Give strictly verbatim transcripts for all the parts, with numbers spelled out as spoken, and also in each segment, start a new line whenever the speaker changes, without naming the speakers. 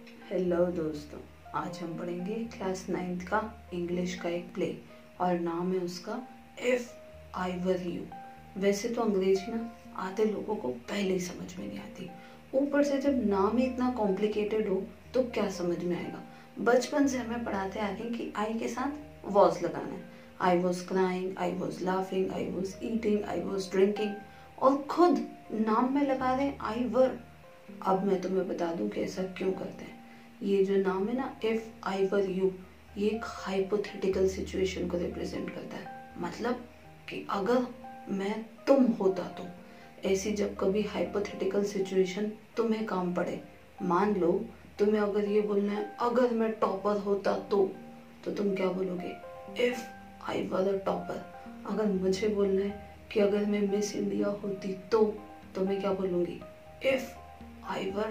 Hello दोस्तों, आज हम पढ़ेंगे क्लास नाइन्थ का इंग्लिश का एक प्ले और नाम है उसका इफ आई वर यू। वैसे तो अंग्रेजी ना आधे लोगों को पहले ही समझ में नहीं आती, ऊपर से जब नाम ही इतना कॉम्प्लिकेटेड हो तो क्या समझ में आएगा। बचपन से हमें पढ़ाते आ रहे हैं कि आई के साथ वॉज लगाना है। I was crying, I was laughing, I was eating, I was drinking, और खुद नाम में लगा रहे हैं आई वर। अब मैं तुम्हें बता दूं कि ऐसा क्यों करते हैं। ये जो नाम है ना इफ आई वर यू, ये एक हाइपोथेटिकल सिचुएशन को रिप्रेजेंट करता है। मतलब कि अगर मैं तुम होता तो, ऐसी जब कभी हाइपोथेटिकल सिचुएशन तुम्हें काम पड़े, मान लो तुम्हें अगर ये बोलना है अगर मैं टॉपर होता तो तो तुम क्या बोलोगे? If I were a topper. अगर मुझे बोलना है कि अगर मैं मिस इंडिया होती तो तो मैं क्या बोलूँगी? If I were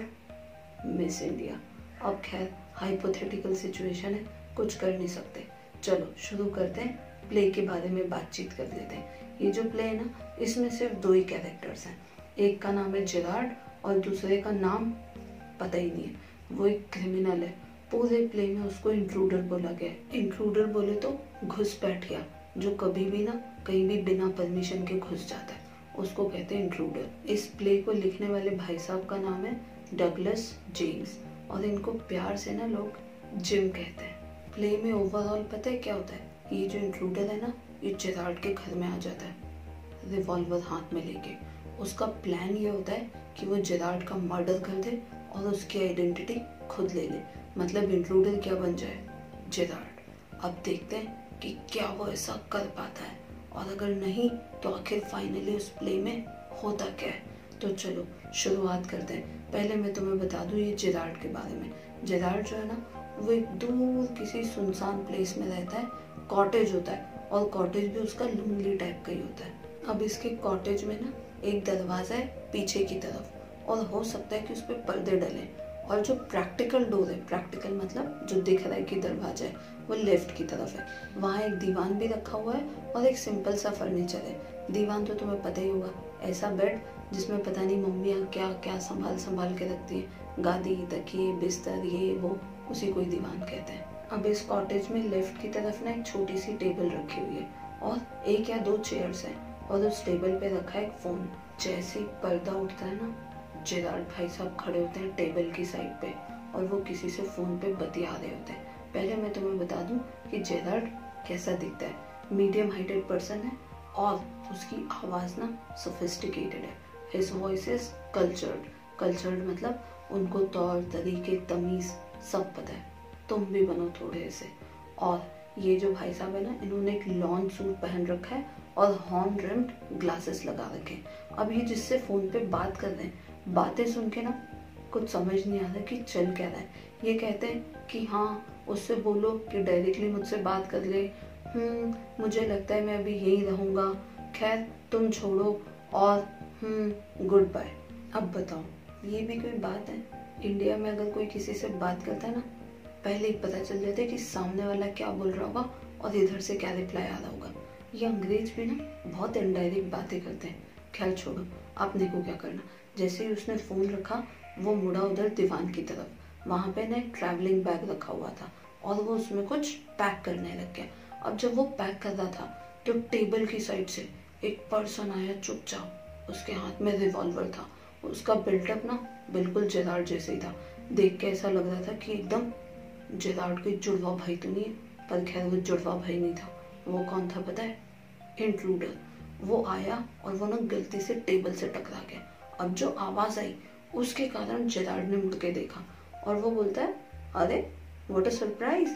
Miss India. अब खैर हाइपोथेटिकल सिचुएशन है, कुछ कर नहीं सकते। चलो शुरू करते हैं, प्ले के बारे में बातचीत कर लेते हैं। ये जो प्ले है ना, इसमें सिर्फ दो ही कैरेक्टर्स हैं। एक का नाम है जेरार्ड और दूसरे का नाम पता ही नहीं है। वो एक क्रिमिनल है। पूरे प्ले में उसको इंट्रूडर बोला गया है। इंट्रूडर बोले तो घुसपैठिया, जो कभी भी ना कहीं भी बिना परमिशन के घुस जाता है, उसको कहते हैं इंट्रूडर। इस प्ले को लिखने वाले भाई साहब का नाम है डगलस जेम्स और इनको प्यार से ना लोग जिम कहते हैं। प्ले में ओवरऑल पता है क्या होता है? ये जो इंट्रूडर है ना, ये जेरार्ड के घर में आ जाता है रिवॉल्वर हाथ में लेके। उसका प्लान ये होता है कि वो जेरार्ड का मर्डर कर दे और उसकी आइडेंटिटी खुद ले ले। मतलब इंट्रूडर क्या बन जाए? जेरार्ड। अब देखते हैं कि क्या वो ऐसा कर पाता है, और अगर नहीं तो आखिर फाइनली उस प्ले में होता क्या है। तो चलो शुरुआत करते हैं। पहले मैं तुम्हें बता दूं ये जेरार्ड के बारे में। जेरार्ड जो है ना, वो एक दूर किसी सुनसान प्लेस में रहता है। कॉटेज होता है और कॉटेज भी उसका लोनली टाइप का ही होता है। अब इसके कॉटेज में ना एक दरवाजा है पीछे की तरफ, और हो सकता है कि उस पर पर्दे डले, और जो प्रैक्टिकल डोर है, प्रैक्टिकल मतलब जो दिख रहा है कि दरवाजा है, वो लेफ्ट की तरफ है। वहाँ एक दीवान भी रखा हुआ है और एक सिंपल सा फर्नीचर है। दीवान तो तुम्हें पता ही होगा, ऐसा बेड जिसमें पता नहीं मम्मियाँ क्या क्या संभाल संभाल के रखती हैं, गादी, तकिए, बिस्तर, ये वो, उसी को ही दीवान कहते हैं। अब इस कॉटेज में लेफ्ट की तरफ ना एक छोटी सी टेबल रखी हुई है और एक या दो चेयर्स हैं, और उस टेबल पे रखा है एक फोन। जैसे ही पर्दा उठता है ना, जेरार्ड भाई साहब खड़े होते हैं टेबल की साइड पे और वो किसी से फोन पे बतिया रहे होते हैं। पहले मैं तुम्हें बता दूं कि जेरार्ड कैसा दिखता है। मीडियम हाइटेड पर्सन है और उसकी आवाज़ ना सोफिस्टिकेटेड है। His voice is cultured. Cultured मतलब उनको तौर तरीके, तमीज़ सब पता है। तुम भी बनो थोड़े ऐसे। और ये जो भाई साहब है ना, इन्होंने एक लॉन सूट पहन रखा है और हॉर्न रिम्ड ग्लासेस लगा रखे हैं। अब ये जिससे फ़ोन पे बात कर रहे हैं, बातें सुन के ना कुछ समझ नहीं आ रहा कि चल क्या रहा है। ये कहते हैं कि हाँ उससे बोलो कि डायरेक्टली मुझसे बात कर ले। हम्म मुझे लगता है मैं अभी यहीं रहूँगा, खैर तुम छोड़ो, और हम्म गुड बाय। अब बताओ, ये भी कोई बात है? इंडिया में अगर कोई किसी से बात करता है ना, पहले ही पता चल जाता है कि सामने वाला क्या बोल रहा होगा और इधर से क्या रिप्लाई आ रहा होगा। ये अंग्रेज भी ना बहुत इनडायरेक्ट बातें करते हैं। खैर छोड़ो, आपने को क्या करना। जैसे ही उसने फ़ोन रखा, वो मुड़ा उधर दीवान की तरफ। वहाँ पे ना एक ट्रैवलिंग बैग रखा हुआ था और वो उसमें कुछ पैक करने लग गया। अब जब वो पैक कर रहा था तो टेबल की साइड से एक पर्सन आया चुपचाप। उसके हाथ में रिवॉल्वर था। उसका बिल्डअप ना बिल्कुल जेरार्ड जैसे ही था। देख के ऐसा लग रहा था कि एकदम जेरार्ड कोई जुड़वा भाई तो नहीं है, पर खैर वो जुड़वा भाई नहीं था। वो कौन था पता है? इंट्रूडर। वो आया और वो ना गलती से टेबल से टकरा गया। अब जो आवाज़ आई उसके कारण जेरार्ड ने मुड़ के देखा और वो बोलता है, अरे व्हाट अ सरप्राइज,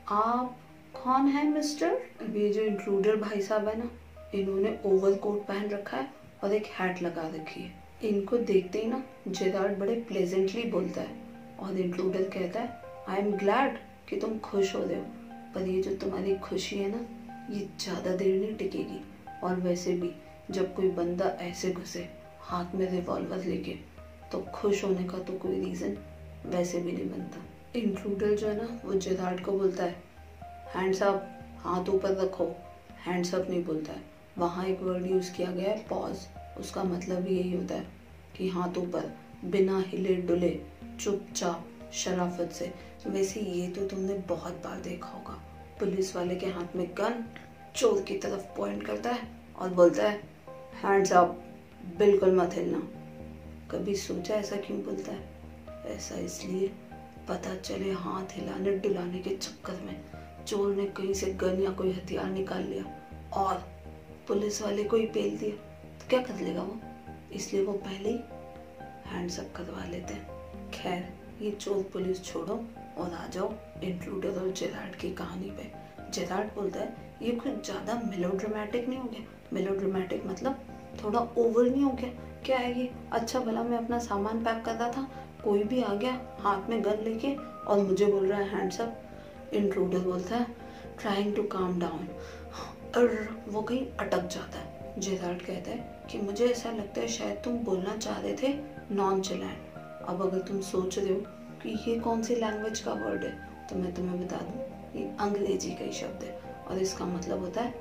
आप कौन है मिस्टर? अब ये जो इंट्रूडर भाई साहब है ना, इन्होंने ओवरकोट पहन रखा है और एक हैट लगा रखी है। इनको देखते ही ना जेरार्ड बड़े प्लेजेंटली बोलता है और इंट्रूडर कहता है, आई एम ग्लैड कि तुम खुश हो रहे हो, पर ये जो तुम्हारी खुशी है ना, ये ज़्यादा देर नहीं टिकेगी। और वैसे भी जब कोई बंदा ऐसे घुसे हाथ में रिवॉल्वर लेके, तो खुश होने का तो कोई रीज़न वैसे भी नहीं बनता। इंट्रूडर जो है ना, वो जेरार्ड को बोलता है, हैंड्स अप, हाथ ऊपर रखो। हैंड्स अप नहीं बोलता है, वहाँ एक वर्ड यूज़ किया गया है पॉज। उसका मतलब भी यही होता है कि हाथ ऊपर, बिना हिले डुले चुपचाप शराफत से। वैसे ये तो तुमने बहुत बार देखा होगा, पुलिस वाले के हाथ में गन, चोर की तरफ पॉइंट करता है और बोलता है हैंड्स अप, बिल्कुल मत हिलना। कभी सोचा ऐसा क्यों बोलता है? ऐसा इसलिए पता चले हाथ हिलाने डुलाने के चक्कर में चोर ने कहीं से गन या कोई हथियार निकाल लिया और पुलिस वाले को ही पेल दिया तो क्या कर लेगा वो, इसलिए वो पहले ही हैंड्स अप करवा लेते हैं। खैर ये चोर पुलिस छोड़ो और आ जाओ इंट्रूडर और जेरार्ड की कहानी पे। जेरार्ड बोलता है ये कुछ ज़्यादा मेलोड्रामेटिक नहीं हो गया? मेलोड्रामेटिक मतलब थोड़ा ओवर नहीं हो गया? क्या है ये, अच्छा भला मैं अपना सामान पैक कर रहा था, कोई भी आ गया हाथ में गन लेके और मुझे बोल रहा है हैंड्स अप। इंट्रूडर बोलता है ट्राइंग टू काम डाउन, और वो कहीं अटक जाता है। जेरार्ड कहता है कि मुझे ऐसा लगता है शायद तुम बोलना चाह रहे थे नॉनचेलेंट। अब अगर तुम सोच रहे हो कि ये कौन सी लैंग्वेज का वर्ड है, तो मैं तुम्हें बता दूं ये अंग्रेजी का ही शब्द है और इसका मतलब होता है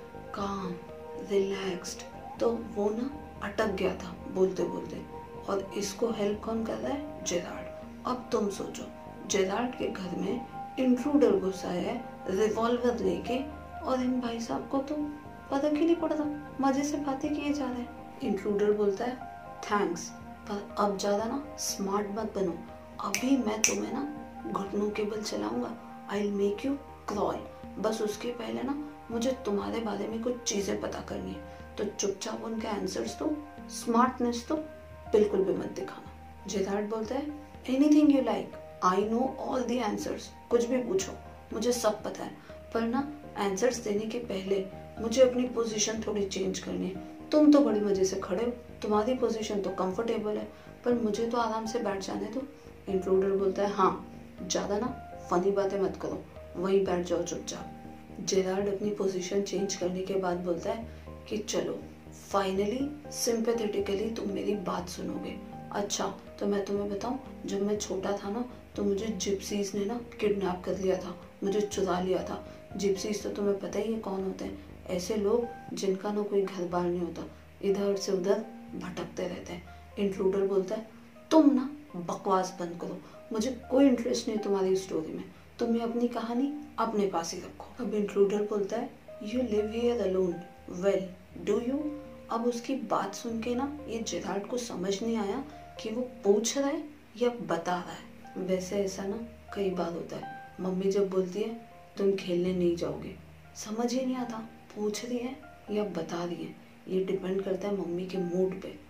काम, रिलैक्स्ड। तो वो ना अटक गया था बोलते बोलते, और इसको हेल्प कौन कर रहा है? जेरार्ड। अब तुम सोचो, जेरार्ड के घर में इंट्रूडर घुसा है रिवॉल्वर लेके और इन भाई साहब को तो पता क्यों नहीं पड़ रहा, मजे से बातें किए जा रहे हैं। इंट्रूडर बोलता है थैंक्स, पर अब ज्यादा ना स्मार्ट मत बनो, अभी मैं तुम्हें ना घुटनों के बल चलाऊंगा, I will make you crawl. बस उसके पहले ना मुझे तुम्हारे बारे में कुछ चीजें पता करनी है, तो चुपचाप उनके आंसर्स दो, स्मार्टनेस तो बिल्कुल भी मत दिखाना। जेरार्ड बोलता है anything you like, I know all the answers, कुछ भी पूछो मुझे सब पता है, पर ना आंसर्स देने के पहले मुझे अपनी पोजीशन थोड़ी चेंज करनी है। तुम तो बड़ी मजे से खड़े हो, तुम्हारी पोजीशन तो कंफर्टेबल है, पर मुझे तो आराम से बैठ जाने दो। इंट्रूडर बोलता है हाँ, ज्यादा ना फनी बातें मत करो, वहीं बैठ जाओ चुपचाप। जेरार्ड अपनी पोजीशन चेंज करने के बाद बोलता है कि चलो फाइनली सिंपैथेटिकली तुम मेरी बात सुनोगे। अच्छा तो मैं तुम्हें बताऊं, जब मैं छोटा था ना तो मुझे जिप्सीज ने ना किडनैप कर लिया था, मुझे चुरा लिया था। जिप्सीज तो तुम्हें पता ही है कौन होते हैं, ऐसे लोग जिनका ना कोई घर बार नहीं होता, इधर से उधर भटकते रहते हैं। इंट्रूडर बोलता है तुम ना बकवास बंद करो, मुझे कोई इंटरेस्ट नहीं तुम्हारी स्टोरी में, तुम्हें अपनी कहानी अपने पास ही रखो। अब इंट्रूडर बोलता है you live here alone, well do you. अब उसकी बात सुन के ना ये जेरार्ड को समझ नहीं आया कि वो पूछ रहा है या बता रहा है। वैसे ऐसा ना कई बार होता है, मम्मी जब बोलती है तुम खेलने नहीं जाओगे, समझ ही नहीं आता पूछ रही है या बता रही है, ये डिपेंड करता है मम्मी के मूड पे।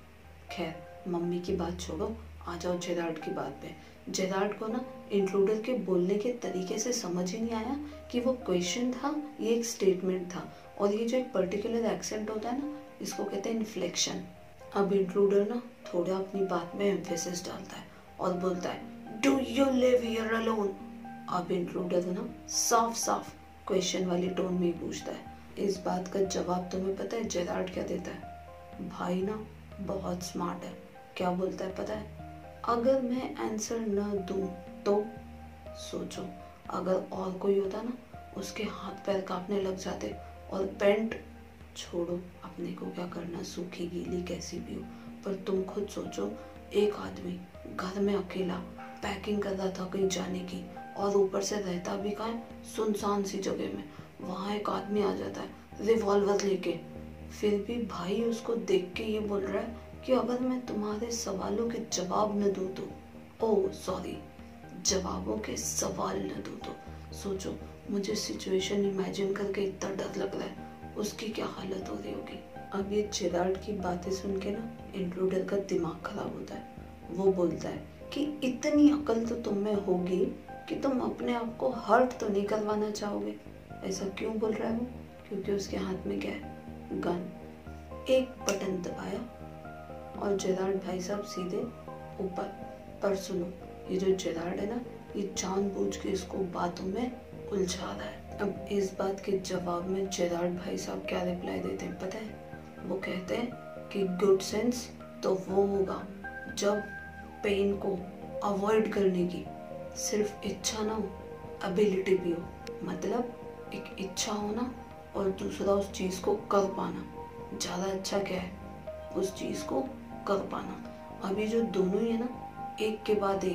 खैर मम्मी की बात छोड़ो, आ जाओ जेरार्ड की बात पे। जेरार्ड को ना इंट्रूडर के बोलने के तरीके से समझ ही नहीं आया कि वो क्वेश्चन था ये एक स्टेटमेंट था, और ये जो एक पर्टिकुलर एक्सेंट होता है ना इसको कहते हैं इन्फ्लेक्शन। अब इंट्रूडर ना थोड़ा अपनी बात में एम्फेसिस डालता है और बोलता है do you live here alone. अब इंट्रूडर ना साफ साफ क्वेश्चन वाली टोन में ही पूछता है। इस बात का जवाब तुम्हें पता है जेरार्ड क्या देता है? भाई ना बहुत स्मार्ट है, क्या बोलता है पता है? अगर मैं आंसर न दूं तो सोचो, अगर और कोई होता ना उसके हाथ पैर कांपने लग जाते, और पेंट छोड़ो अपने को क्या करना, सूखी गीली कैसी भी हो, पर तुम खुद सोचो, एक आदमी घर में अकेला पैकिंग कर रहा था कहीं जाने की, और ऊपर से रहता भी कहाँ है, सुनसान सी जगह में, वहाँ एक आदमी आ जाता है रिवॉल्वर लेके, फिर भी भाई उसको देख के ये बोल रहा है कि अगर मैं तुम्हारे सवालों के जवाब न दूं तो, ओ सॉरी जवाबों के सवाल न दूं तो। सोचो, मुझे सिचुएशन इमेजिन करके इतना डर लग रहा है, उसकी क्या हालत हो रही होगी। अब ये जेरार्ड की बातें सुन के ना इंट्रूडर का दिमाग खराब होता है। वो बोलता है कि इतनी अकल तो तुम में होगी कि तुम अपने आप को हर्ट तो नहीं करवाना चाहोगे। ऐसा क्यों बोल रहा है वो? क्योंकि उसके हाथ में क्या है? गन। एक बटन दबाया और जेरार्ड भाई साहब सीधे ऊपर। पर सुनो, ये जो जेरार्ड है ना ये जानबूझ के इसको बातों में उलझा रहा है। अब इस बात के जवाब में जेरार्ड भाई साहब क्या रिप्लाई देते हैं पता है? वो कहते हैं कि गुड सेंस तो वो होगा जब पेन को अवॉइड करने की सिर्फ इच्छा ना हो, एबिलिटी भी हो। मतलब एक इच्छा होना और दूसरा उस चीज को कर पाना। ज्यादा अच्छा क्या है? उस चीज को कर पाना। अभी जो दोनों ही है ना एक के बाद एक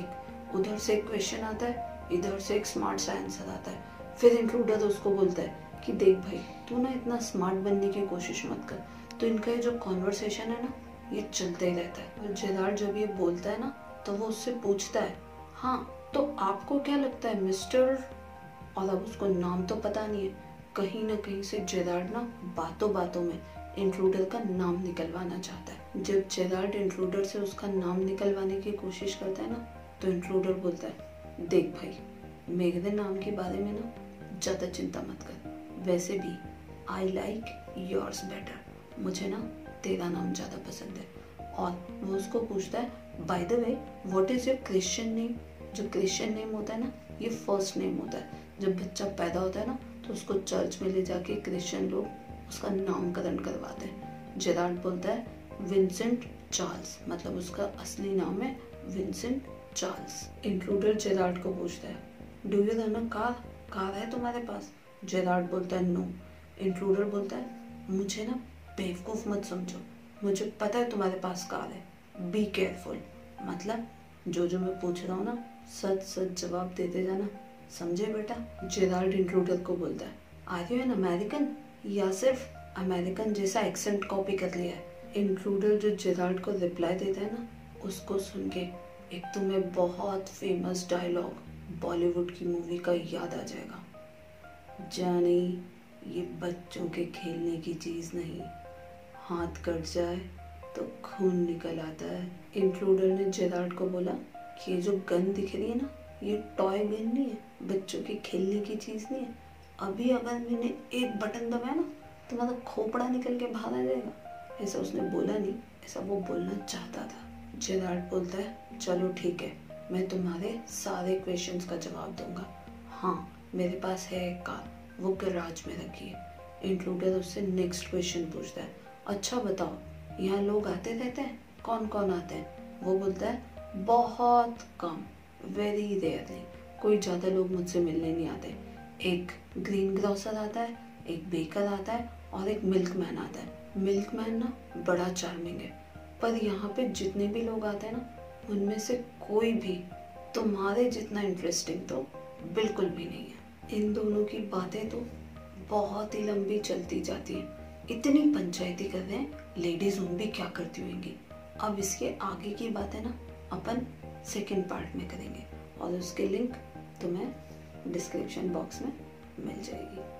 उधर से एक क्वेश्चन आता है, इधर से एक स्मार्ट सा आंसर आता है। फिर इंट्रूडर उसको बोलता है कि देख भाई, तू ना इतना स्मार्ट बनने की कोशिश मत कर। तो इनका ये जो कॉन्वर्सेशन है ना, ये चलते ही रहता है। और जेरार्ड जब ये बोलता है ना, तो वो उससे पूछता है, हाँ तो आपको क्या लगता है मिस्टर, और अब उसको नाम तो पता नहीं है। कहीं ना कहीं से जेरार्ड ना बातों बातों में इंट्रूडर का नाम निकलवाना चाहता है। जब जेरार्ड इंट्रूडर से उसका नाम निकलवाने की कोशिश करता है ना, तो इंट्रूडर बोलता है, देख भाई, मेरे नाम के बारे में ना ज़्यादा चिंता मत कर। वैसे भी आई लाइक योर्स बेटर, मुझे ना तेरा नाम ज़्यादा पसंद है। और वो उसको पूछता है, by the way what is your Christian name. जो क्रिश्चियन नेम होता है ना, ये फर्स्ट नेम होता है। जब बच्चा पैदा होता है ना, तो उसको चर्च में ले जाके क्रिश्चियन लोग उसका नामकरण करवाते हैं। जेरार्ड बोलता है, विंसेंट चार्ल्स, मतलब उसका असली नाम है विंसेंट चार्ल्स। इंट्रूडर जेरार्ड को पूछता है, do you run a car, car है तुम्हारे पास। जेरार्ड बोलता है, नो। इंट्रूडर बोलता है, मुझे ना बेवकूफ़ मत समझो, मुझे पता है तुम्हारे पास कार है, बी केयरफुल। मतलब जो जो मैं पूछ रहा हूँ ना, सच सच जवाब देते जाना, समझे बेटा। जेरार्ड इंट्रूडर को बोलता है, आर यू एन अमेरिकन, या सिर्फ अमेरिकन जैसा एक्सेंट कॉपी कर लिया है। इंट्रूडर जो जेरार्ड को रिप्लाई देता है ना, उसको सुन के एक तुम्हें बहुत फेमस डायलॉग बॉलीवुड की मूवी का याद आ जाएगा, जानी ये बच्चों के खेलने की चीज़ नहीं, हाथ कट जाए तो खून निकल आता है। इंट्रूडर ने जेरार्ड को बोला कि ये जो गन दिख रही है ना, ये टॉय गन नहीं है, बच्चों की खेलने की चीज़ नहीं है। अभी अगर मैंने एक बटन दबाया ना, तुम्हारा खोपड़ा निकल के बाहर आ जाएगा। ऐसा उसने बोला नहीं, ऐसा वो बोलना चाहता था। जेरार्ड बोलता है, चलो ठीक है, मैं तुम्हारे सारे क्वेश्चंस का जवाब दूंगा। हाँ, मेरे पास है एक कार, वो गैराज में रखी है। इंट्रूडर उससे नेक्स्ट क्वेश्चन पूछता है, अच्छा बताओ, यहाँ लोग आते रहते हैं, कौन कौन आते हैं। वो बोलता है, बहुत कम, वेरी रेयरली, कोई ज़्यादा लोग मुझसे मिलने नहीं आते। एक ग्रीन ग्रोसर आता है, एक बेकर आता है और एक मिल्कमैन आता है। मिल्कमैन ना बड़ा चार्मिंग है, पर यहाँ पे जितने भी लोग आते हैं ना, उनमें से कोई भी तुम्हारे जितना इंटरेस्टिंग तो बिल्कुल भी नहीं है। इन दोनों की बातें तो बहुत ही लंबी चलती जाती हैं। इतनी पंचायती कर रहे हैं, लेडीज उन भी क्या करती होंगी। अब इसके आगे की बातें ना अपन सेकंड पार्ट में करेंगे, और उसके लिंक तुम्हें डिस्क्रिप्शन बॉक्स में मिल जाएगी।